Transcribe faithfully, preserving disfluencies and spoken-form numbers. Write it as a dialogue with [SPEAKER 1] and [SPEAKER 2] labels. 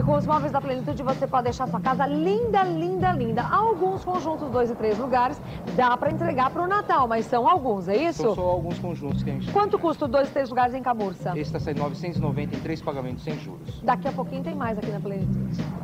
[SPEAKER 1] com os móveis da Plenitude você pode deixar sua casa linda, linda, linda. Alguns conjuntos, dois e três lugares, dá para entregar para o Natal, mas são alguns, é isso?
[SPEAKER 2] São só alguns conjuntos que a gente...
[SPEAKER 1] Quanto custa o dois e três lugares em Camurça?
[SPEAKER 2] Esse está saindo novecentos e noventa em três pagamentos sem juros.
[SPEAKER 1] Daqui a pouquinho tem mais aqui na Plenitude.